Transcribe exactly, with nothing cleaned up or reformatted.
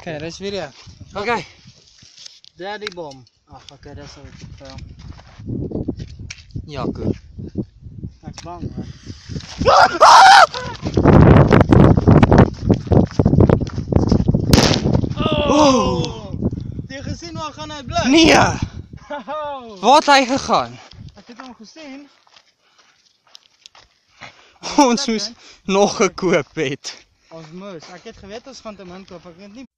Okay, dis video. Okay. Daddy bom. Ag, okay, dis al te veel. Ja, goed. Ek's bang, man. Oh! Jy gesien waar gaan hy bly? Nee! Oh. Waar het hy gegaan? Ek het hom gesien. Ons moes nog gekoop het. Ons moes. Ek het geweet ons gaan te min koop. Ek het nie